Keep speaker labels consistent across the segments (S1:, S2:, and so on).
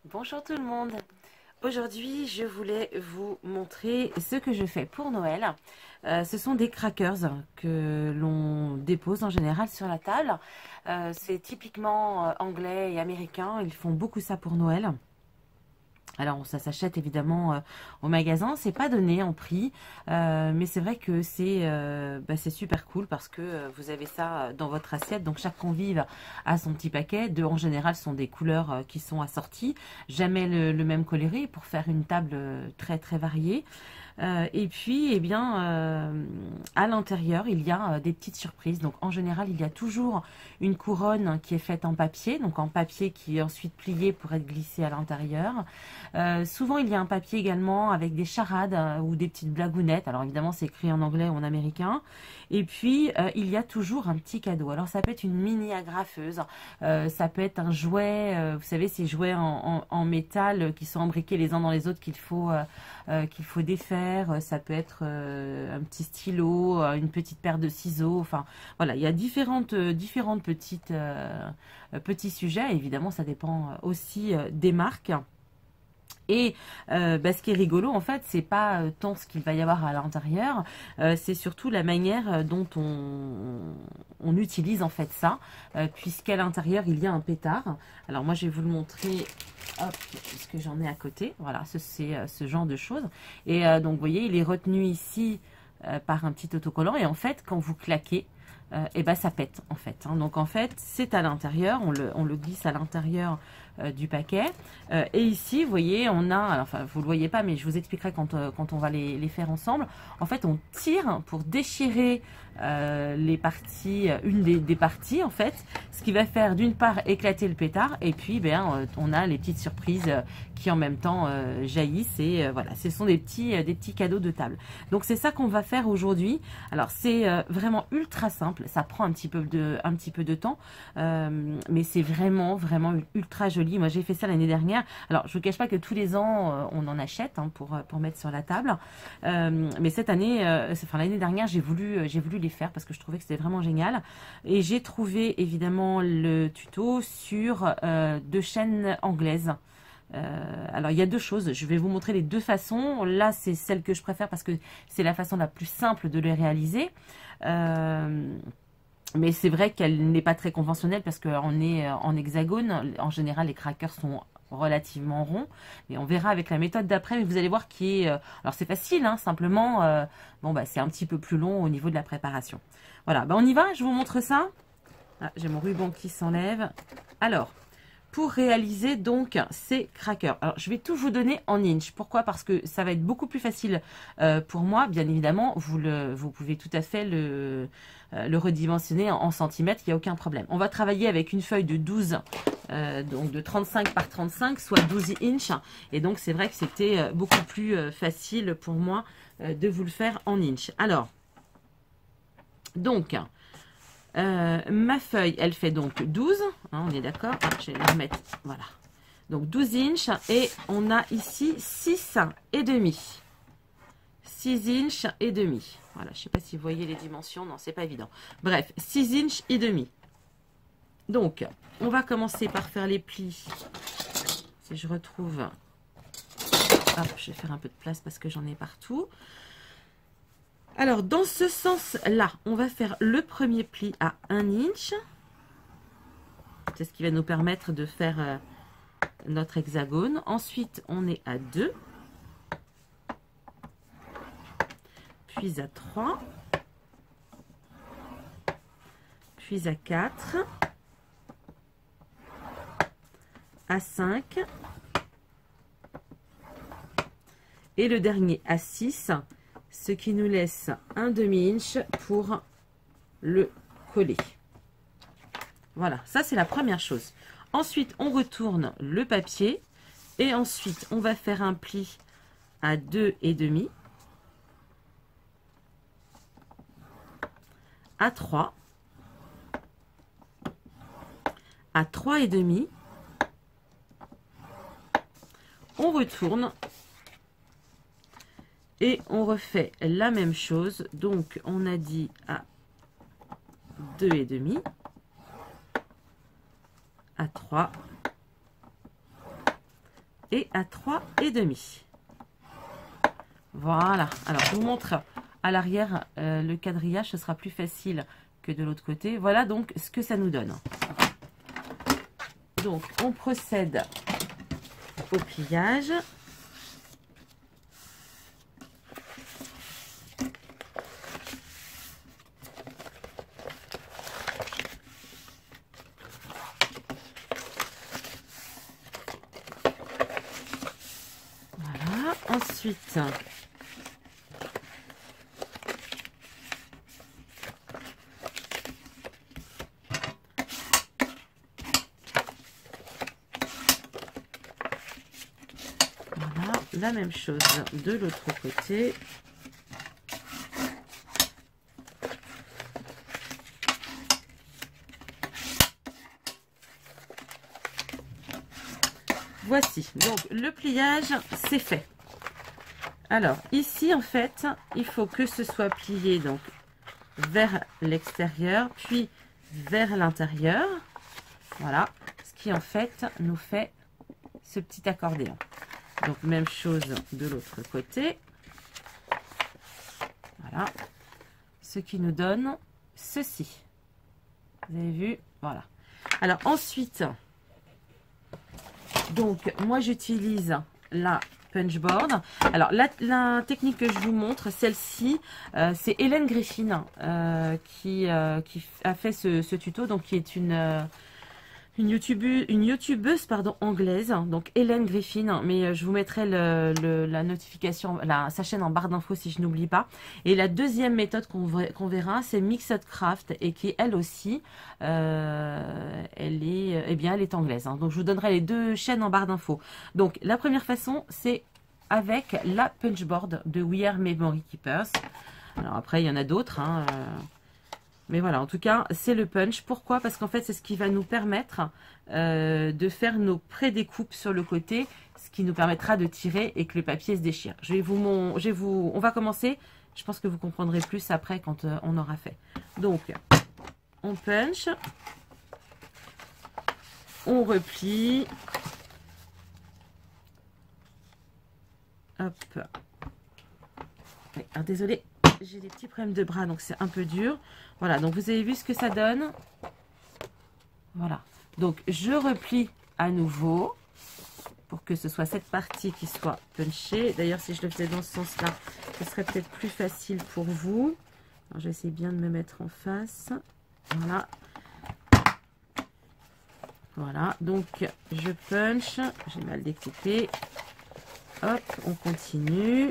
S1: Bonjour tout le monde. Aujourd'hui, je voulais vous montrer ce que je fais pour Noël. Ce sont des crackers que l'on dépose en général sur la table. C'est typiquement anglais et américain. Ils font beaucoup ça pour Noël. Alors ça s'achète évidemment au magasin, c'est pas donné en prix, mais c'est vrai que c'est super cool parce que vous avez ça dans votre assiette, donc chaque convive a son petit paquet. En général, ce sont des couleurs qui sont assorties, jamais le même coloris pour faire une table très très variée. Et puis, eh bien, à l'intérieur, il y a des petites surprises. Donc, en général, il y a toujours une couronne qui est faite en papier, donc en papier qui est ensuite plié pour être glissé à l'intérieur. Souvent, il y a un papier également avec des charades ou des petites blagounettes. Alors, évidemment, c'est écrit en anglais ou en américain. Et puis, il y a toujours un petit cadeau. Alors, ça peut être une mini agrafeuse, ça peut être un jouet, vous savez, ces jouets en métal qui sont imbriqués les uns dans les autres qu'il faut défaire. Ça peut être un petit stylo, une petite paire de ciseaux. Enfin, voilà, il y a différentes petits sujets. Évidemment, ça dépend aussi des marques. Et ce qui est rigolo, en fait, c'est pas tant ce qu'il va y avoir à l'intérieur, c'est surtout la manière dont on utilise en fait ça, puisqu'à l'intérieur, il y a un pétard. Alors moi, je vais vous le montrer, hop, parce que j'en ai à côté. Voilà, c'est ce genre de choses. Et donc, vous voyez, il est retenu ici par un petit autocollant. Et en fait, quand vous claquez, et ça pète en fait. Donc en fait, c'est à l'intérieur, on le glisse à l'intérieur du paquet. Et ici, vous voyez, on a, alors, enfin, vous le voyez pas, mais je vous expliquerai quand on va les faire ensemble. En fait, on tire pour déchirer les parties, une des parties en fait, ce qui va faire d'une part éclater le pétard, et puis on a les petites surprises qui en même temps jaillissent. Et voilà, ce sont des petits cadeaux de table. Donc c'est ça qu'on va faire aujourd'hui. Alors c'est vraiment ultra simple, ça prend un petit peu de temps, mais c'est vraiment ultra joli. Moi j'ai fait ça l'année dernière. Alors je vous cache pas que tous les ans on en achète pour mettre sur la table, mais cette année, l'année dernière j'ai voulu les faire parce que je trouvais que c'était vraiment génial. Et j'ai trouvé évidemment le tuto sur deux chaînes anglaises. Alors il y a deux choses, je vais vous montrer les deux façons. Là c'est celle que je préfère parce que c'est la façon la plus simple de les réaliser. Mais c'est vrai qu'elle n'est pas très conventionnelle parce qu'on est en hexagone. En général, les crackers sont relativement ronds. Mais on verra avec la méthode d'après. Mais vous allez voir qui est... alors c'est facile, hein, simplement, c'est un petit peu plus long au niveau de la préparation. Voilà, on y va, je vous montre ça. Ah, j'ai mon ruban qui s'enlève. Alors, pour réaliser donc ces crackers. Alors, je vais tout vous donner en inch. Pourquoi? Parce que ça va être beaucoup plus facile pour moi. Bien évidemment, vous pouvez tout à fait le redimensionner en centimètres. Il n'y a aucun problème. On va travailler avec une feuille de 12, donc de 35 par 35, soit 12 inches. Et donc, c'est vrai que c'était beaucoup plus facile pour moi de vous le faire en inch. Alors, donc... ma feuille, elle fait donc 12, hein, on est d'accord, je vais la remettre, voilà. Donc 12 inches et on a ici 6 et demi. 6 inches et demi. Voilà, je ne sais pas si vous voyez les dimensions, non, c'est pas évident. Bref, 6 inches et demi. Donc, on va commencer par faire les plis. Si je retrouve, hop, je vais faire un peu de place parce que j'en ai partout. Alors, dans ce sens-là, on va faire le premier pli à 1 inch. C'est ce qui va nous permettre de faire notre hexagone. Ensuite, on est à 2. Puis à 3. Puis à 4. À 5. Et le dernier à 6. Ce qui nous laisse un demi-inch pour le coller. Voilà, ça c'est la première chose. Ensuite, on retourne le papier et ensuite, on va faire un pli à 2,5, à 3, à 3,5. On retourne. Et on refait la même chose. Donc, on a dit à 2,5, à 3, et à 3,5. Voilà. Alors, je vous montre à l'arrière le quadrillage. Ce sera plus facile que de l'autre côté. Voilà donc ce que ça nous donne. Donc, on procède au pliage. Voilà. Ensuite, la même chose de l'autre côté. Voici, donc le pliage, c'est fait. Alors, ici, en fait, il faut que ce soit plié donc vers l'extérieur, puis vers l'intérieur. Voilà, ce qui, en fait, nous fait ce petit accordéon. Donc, même chose de l'autre côté. Voilà. Ce qui nous donne ceci. Vous avez vu? Voilà. Alors, ensuite, donc, moi, j'utilise la punchboard. Alors, la technique que je vous montre, celle-ci, c'est Hélène Griffin qui a fait ce tuto, donc qui est une youtubeuse pardon, anglaise, donc Hélène Griffin, mais je vous mettrai la notification, sa chaîne en barre d'infos si je n'oublie pas. Et la deuxième méthode qu'on verra, c'est Mixed Craft, et qui elle aussi, elle est anglaise. Hein. Donc je vous donnerai les deux chaînes en barre d'infos. Donc la première façon, c'est avec la punchboard de We Are Memory Keepers. Alors après, il y en a d'autres, hein, mais voilà, en tout cas, c'est le punch. Pourquoi? Parce qu'en fait, c'est ce qui va nous permettre de faire nos pré-découpes sur le côté, ce qui nous permettra de tirer et que le papier se déchire. On va commencer. Je pense que vous comprendrez plus après quand on aura fait. Donc, on punch. On replie. Hop. Alors, désolé. J'ai des petits problèmes de bras, donc c'est un peu dur. Voilà, donc vous avez vu ce que ça donne. Voilà. Donc, je replie à nouveau pour que ce soit cette partie qui soit punchée. D'ailleurs, si je le faisais dans ce sens-là, ce serait peut-être plus facile pour vous. Alors, je vais essayer bien de me mettre en face. Voilà. Voilà. Donc, je punch. J'ai mal découpé. Hop, on continue.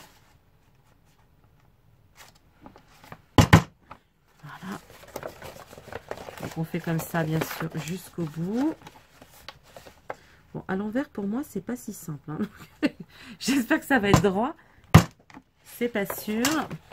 S1: Donc on fait comme ça bien sûr jusqu'au bout. Bon, à l'envers pour moi c'est pas si simple. Hein. J'espère que ça va être droit. C'est pas sûr.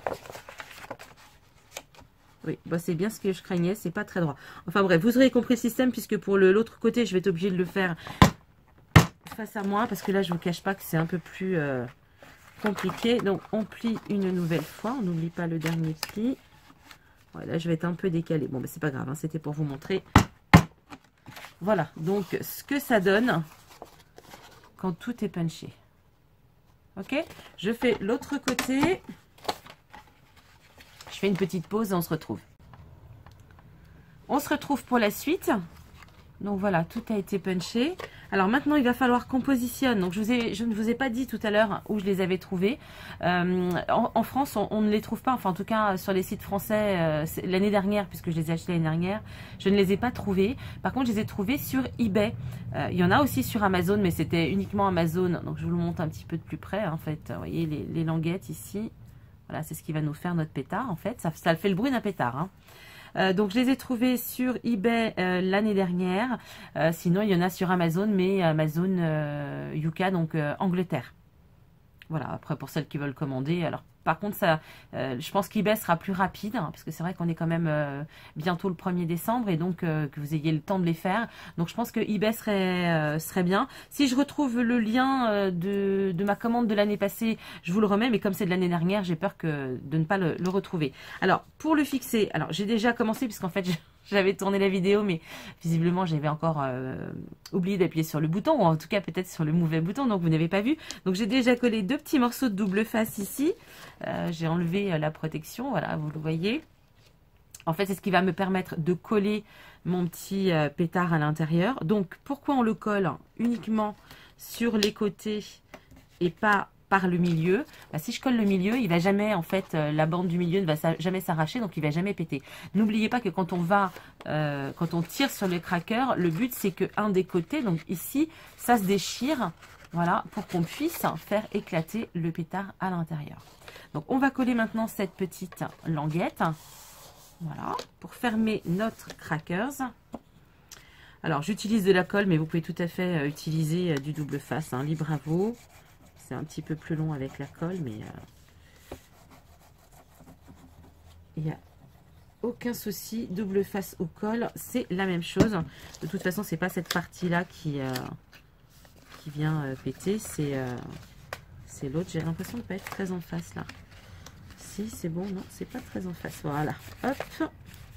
S1: Oui, bah c'est bien ce que je craignais, c'est pas très droit. Enfin bref, vous aurez compris le système puisque pour l'autre côté je vais être obligée de le faire face à moi parce que là je vous cache pas que c'est un peu plus compliqué. Donc on plie une nouvelle fois, on n'oublie pas le dernier pli. Ouais, là, je vais être un peu décalée. Bon, mais c'est pas grave, hein, c'était pour vous montrer. Voilà, donc ce que ça donne quand tout est punché. Ok, je fais l'autre côté. Je fais une petite pause et on se retrouve. On se retrouve pour la suite. Donc voilà, tout a été punché. Alors maintenant, il va falloir qu'on positionne. Donc je ne vous ai pas dit tout à l'heure où je les avais trouvés. En France, on ne les trouve pas. Enfin, en tout cas, sur les sites français, l'année dernière, puisque je les ai achetés l'année dernière, je ne les ai pas trouvés. Par contre, je les ai trouvés sur eBay. Il y en a aussi sur Amazon, mais c'était uniquement Amazon. Donc je vous le montre un petit peu de plus près. En fait, vous voyez les languettes ici. Voilà, c'est ce qui va nous faire notre pétard. En fait, ça fait le bruit d'un pétard. Hein. Donc je les ai trouvés sur eBay l'année dernière. Sinon il y en a sur Amazon, mais Amazon UK, donc Angleterre. Voilà, après pour celles qui veulent commander. Alors par contre, ça, je pense qu'eBay sera plus rapide, hein, parce que c'est vrai qu'on est quand même bientôt le 1er décembre, et donc que vous ayez le temps de les faire. Donc je pense que eBay serait bien. Si je retrouve le lien de ma commande de l'année passée, je vous le remets, mais comme c'est de l'année dernière, j'ai peur de ne pas le retrouver. Alors, pour le fixer, alors j'ai déjà commencé, puisqu'en fait, J'avais tourné la vidéo, mais visiblement, j'avais encore oublié d'appuyer sur le bouton, ou en tout cas peut-être sur le mauvais bouton, donc vous n'avez pas vu. Donc j'ai déjà collé 2 petits morceaux de double face ici. J'ai enlevé la protection, voilà, vous le voyez. En fait, c'est ce qui va me permettre de coller mon petit pétard à l'intérieur. Donc, pourquoi on le colle uniquement sur les côtés et pas par le milieu? Bah, si je colle le milieu, il va jamais, en fait, la bande du milieu ne va jamais s'arracher, donc il va jamais péter. N'oubliez pas que quand on tire sur le cracker, le but c'est que un des côtés, donc ici, ça se déchire, voilà, pour qu'on puisse faire éclater le pétard à l'intérieur. Donc, on va coller maintenant cette petite languette. Voilà, pour fermer notre crackers. Alors, j'utilise de la colle, mais vous pouvez tout à fait utiliser du double face, hein, libre à vous. C'est un petit peu plus long avec la colle, mais il n'y a aucun souci. Double face ou colle, c'est la même chose. De toute façon, c'est pas cette partie-là qui vient péter, c'est l'autre. J'ai l'impression de ne pas être très en face, là. Si, c'est bon, non, c'est pas très en face. Voilà, hop.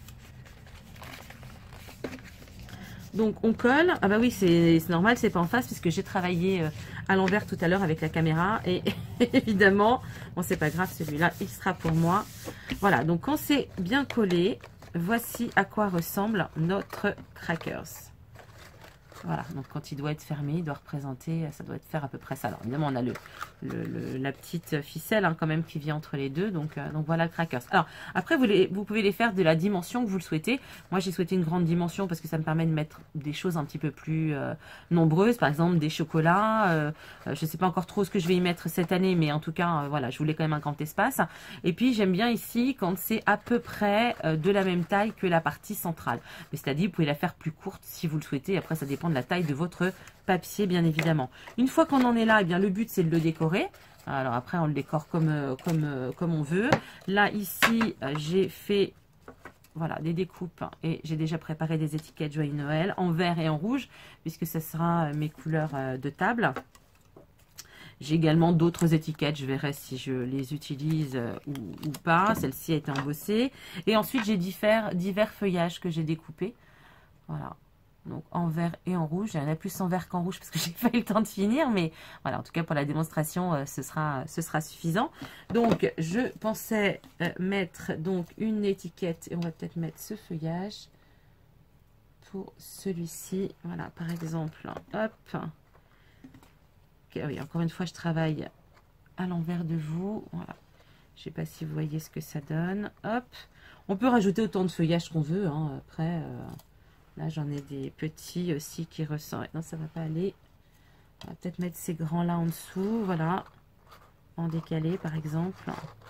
S1: Donc on colle. Ah bah oui, c'est normal, c'est pas en face puisque j'ai travaillé à l'envers tout à l'heure avec la caméra. Et évidemment, bon c'est pas grave, celui-là il sera pour moi. Voilà, donc quand c'est bien collé, voici à quoi ressemble notre crackers. Voilà, donc quand il doit être fermé, il doit représenter, ça doit être faire à peu près ça. Alors évidemment, on a la petite ficelle hein, quand même qui vient entre les deux. Donc voilà le crackers. Alors après, vous pouvez les faire de la dimension que vous le souhaitez. Moi, j'ai souhaité une grande dimension parce que ça me permet de mettre des choses un petit peu plus nombreuses. Par exemple, des chocolats. Je ne sais pas encore trop ce que je vais y mettre cette année, mais en tout cas, voilà, je voulais quand même un grand espace. Et puis, j'aime bien ici quand c'est à peu près de la même taille que la partie centrale. Mais c'est-à-dire, vous pouvez la faire plus courte si vous le souhaitez. Après, ça dépend de la taille de votre papier bien évidemment. Une fois qu'on en est là, eh bien le but c'est de le décorer. Alors après on le décore comme on veut. Là ici j'ai fait voilà des découpes et j'ai déjà préparé des étiquettes Joyeux Noël en vert et en rouge puisque ce sera mes couleurs de table. J'ai également d'autres étiquettes, je verrai si je les utilise ou pas. Celle-ci a été embossée. Et ensuite j'ai divers feuillages que j'ai découpés. Voilà. Donc en vert et en rouge. Il y en a plus en vert qu'en rouge parce que j'ai pas eu le temps de finir. Mais voilà, en tout cas pour la démonstration, ce sera suffisant. Donc je pensais mettre donc une étiquette. Et on va peut-être mettre ce feuillage pour celui-ci. Voilà, par exemple. Hop. Okay, oui, encore une fois, je travaille à l'envers de vous. Voilà. Je ne sais pas si vous voyez ce que ça donne. Hop. On peut rajouter autant de feuillage qu'on veut. Hein. Après... là, j'en ai des petits aussi qui ressortent. Non, ça va pas aller. On va peut-être mettre ces grands-là en dessous. Voilà. En décalé, par exemple.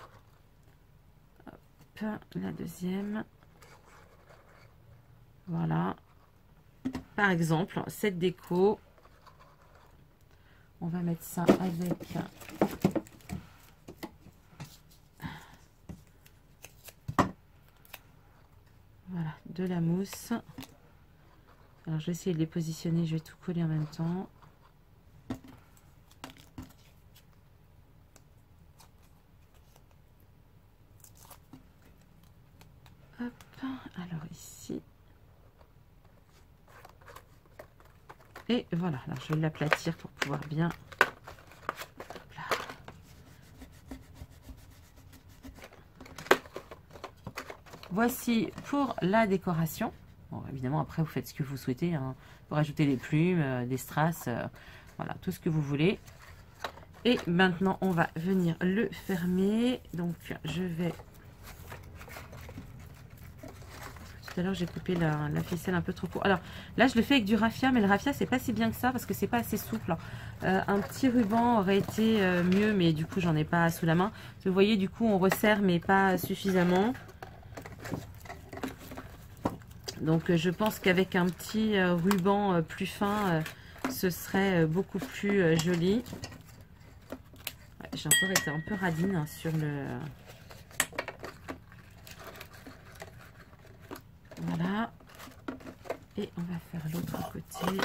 S1: Hop, la deuxième. Voilà. Par exemple, cette déco. On va mettre ça avec... voilà, de la mousse. Alors, je vais essayer de les positionner. Je vais tout coller en même temps. Hop. Alors, ici. Et voilà. Alors, je vais l'aplatir pour pouvoir bien... Voici pour la décoration. Bon, évidemment, après, vous faites ce que vous souhaitez. Hein. Pour ajouter des plumes, des strass, voilà, tout ce que vous voulez. Et maintenant, on va venir le fermer. Donc, je vais... Tout à l'heure, j'ai coupé la ficelle un peu trop court. Alors, là, je le fais avec du raffia, mais le raffia, c'est pas si bien que ça parce que c'est pas assez souple. Un petit ruban aurait été mieux, mais du coup, j'en ai pas sous la main. Vous voyez, du coup, on resserre, mais pas suffisamment. Donc je pense qu'avec un petit ruban plus fin, ce serait beaucoup plus joli. Ouais, j'ai encore été un peu radine hein, sur le... Voilà. Et on va faire l'autre côté.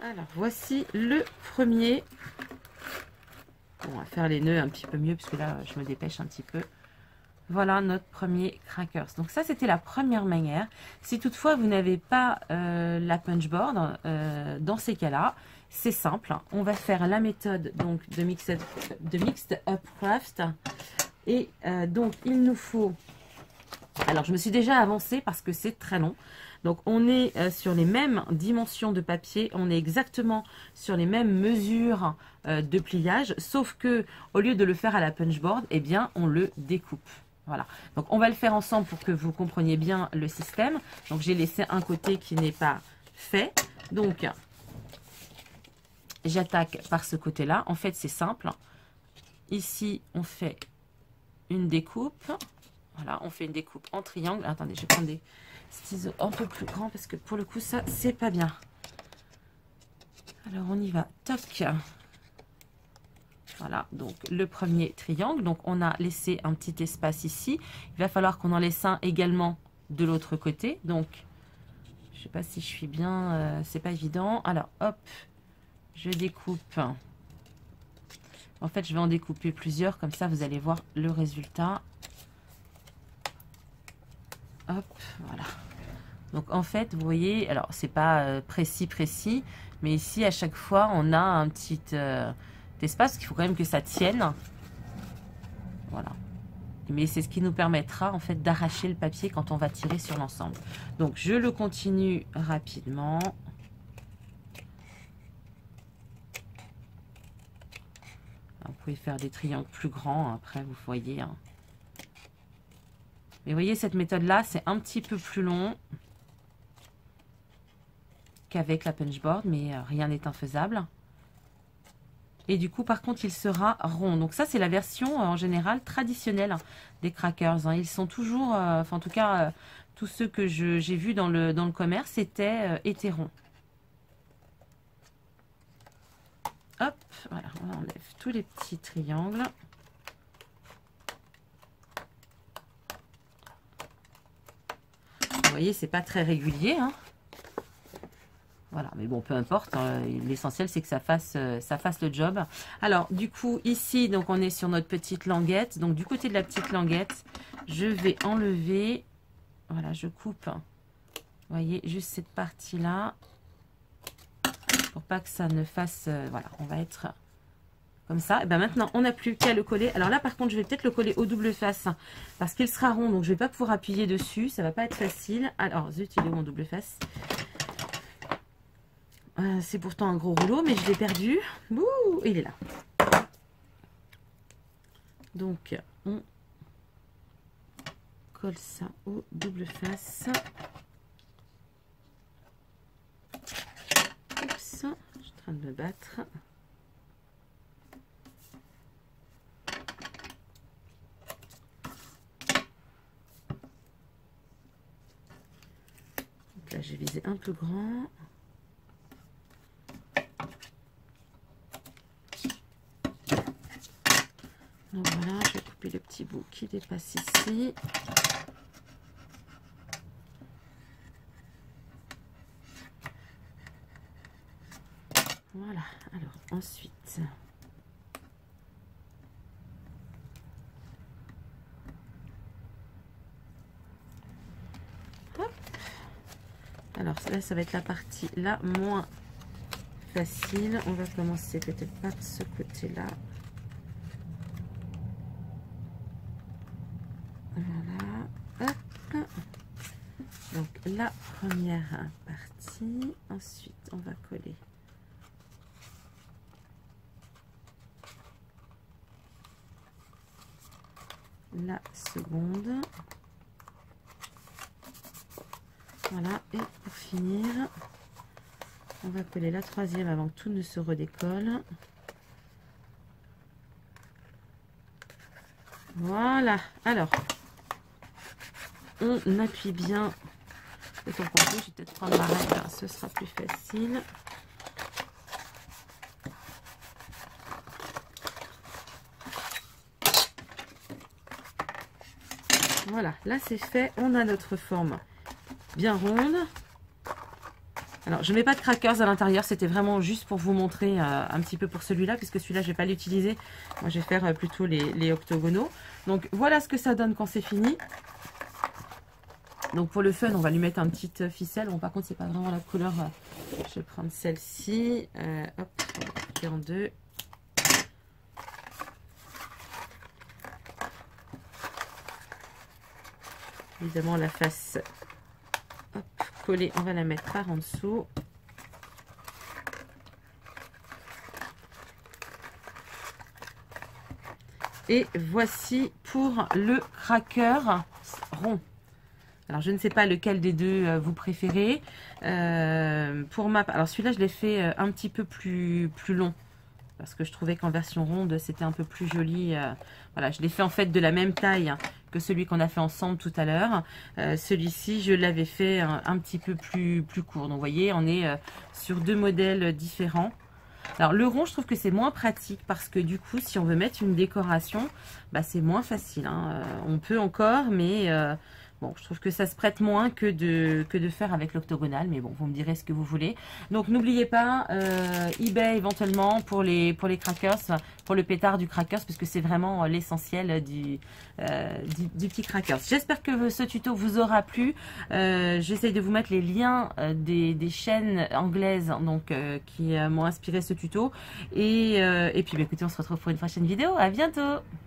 S1: Alors, voici le premier. Bon, on va faire les nœuds un petit peu mieux, parce que là, je me dépêche un petit peu. Voilà notre premier crackers. Donc ça, c'était la première manière. Si toutefois, vous n'avez pas la punchboard, dans ces cas-là, c'est simple. On va faire la méthode donc de Mixed Up Craft. Et donc, il nous faut... Alors, je me suis déjà avancée parce que c'est très long. Donc, on est sur les mêmes dimensions de papier. On est exactement sur les mêmes mesures de pliage. Sauf que, au lieu de le faire à la punchboard, eh bien, on le découpe. Voilà. Donc, on va le faire ensemble pour que vous compreniez bien le système. Donc, j'ai laissé un côté qui n'est pas fait. Donc, j'attaque par ce côté-là. En fait, c'est simple. Ici, on fait une découpe. Voilà, on fait une découpe en triangle. Attendez, je vais prendre des ciseaux un peu plus grands parce que pour le coup, ça, c'est pas bien. Alors, on y va. Toc. Voilà, donc le premier triangle. Donc, on a laissé un petit espace ici. Il va falloir qu'on en laisse un également de l'autre côté. Donc, je sais pas si je suis bien... c'est pas évident. Alors, hop, je découpe. En fait, je vais en découper plusieurs. Comme ça, vous allez voir le résultat. Hop, voilà. Donc en fait, vous voyez, alors c'est pas précis, mais ici à chaque fois on a un petit espace, qu'il faut quand même que ça tienne. Voilà. Mais c'est ce qui nous permettra en fait d'arracher le papier quand on va tirer sur l'ensemble. Donc je le continue rapidement. Vous pouvez faire des triangles plus grands, après vous voyez. Hein. Mais vous voyez, cette méthode-là, c'est un petit peu plus long qu'avec la punchboard, mais rien n'est infaisable. Et du coup, par contre, il sera rond. Donc ça, c'est la version, en général, traditionnelle des crackers. Hein. Ils sont toujours, enfin en tout cas, tous ceux que j'ai vus dans le commerce, étaient ronds. Hop, voilà, on enlève tous les petits triangles. Vous voyez, c'est pas très régulier. Hein. Voilà, mais bon, peu importe. Hein, l'essentiel, c'est que ça fasse le job. Alors, du coup, ici, donc on est sur notre petite languette. Donc, du côté de la petite languette, je vais enlever. Voilà, je coupe. Vous voyez, juste cette partie-là. Pour pas que ça ne fasse... voilà, on va être... comme ça. Et ben maintenant, on n'a plus qu'à le coller. Alors là, par contre, je vais peut-être le coller au double face parce qu'il sera rond. Donc, je vais pas pouvoir appuyer dessus. Ça va pas être facile. Alors, zut, il est où mon double face? C'est pourtant un gros rouleau, mais je l'ai perdu. Ouh, il est là. Donc, on colle ça au double face. Oups, je suis en train de me battre. Là, j'ai visé un peu grand. Donc voilà, je vais couper le petit bout qui dépasse ici. Voilà, alors ensuite... hop. Alors là, ça va être la partie la moins facile. On va commencer peut-être par ce côté-là. Voilà. Hop. Donc la première partie. Ensuite, on va coller la seconde. Voilà, et pour finir, on va coller la troisième avant que tout ne se redécolle. Voilà, alors, on appuie bien le tampon. Je vais peut-être prendre ma règle, ce sera plus facile. Voilà, là c'est fait, on a notre forme bien ronde. Alors, je ne mets pas de crackers à l'intérieur, c'était vraiment juste pour vous montrer un petit peu pour celui-là, puisque celui-là, je ne vais pas l'utiliser. Moi, je vais faire plutôt les octogonaux. Donc, voilà ce que ça donne quand c'est fini. Donc, pour le fun, on va lui mettre un petit ficelle. Bon, par contre, c'est pas vraiment la couleur. Je vais prendre celle-ci. Hop, on va couper en deux. Évidemment, la face hop, collée, on va la mettre par en dessous. Et voici pour le cracker rond. Alors, je ne sais pas lequel des deux vous préférez. Alors, celui-là, je l'ai fait un petit peu plus long. Parce que je trouvais qu'en version ronde, c'était un peu plus joli. Voilà, je l'ai fait en fait de la même taille que celui qu'on a fait ensemble tout à l'heure. Celui-ci, je l'avais fait un petit peu plus court. Donc, vous voyez, on est sur deux modèles différents. Alors, le rond, je trouve que c'est moins pratique parce que du coup, si on veut mettre une décoration, bah, c'est moins facile, hein. On peut encore, mais bon, je trouve que ça se prête moins que de faire avec l'octogonal. Mais bon, vous me direz ce que vous voulez. Donc, n'oubliez pas, eBay éventuellement pour les crackers, pour le pétard du crackers, parce que c'est vraiment l'essentiel du petit crackers. J'espère que ce tuto vous aura plu. J'essaye de vous mettre les liens des chaînes anglaises donc qui m'ont inspiré ce tuto. Et puis, bah, écoutez, on se retrouve pour une prochaine vidéo. À bientôt!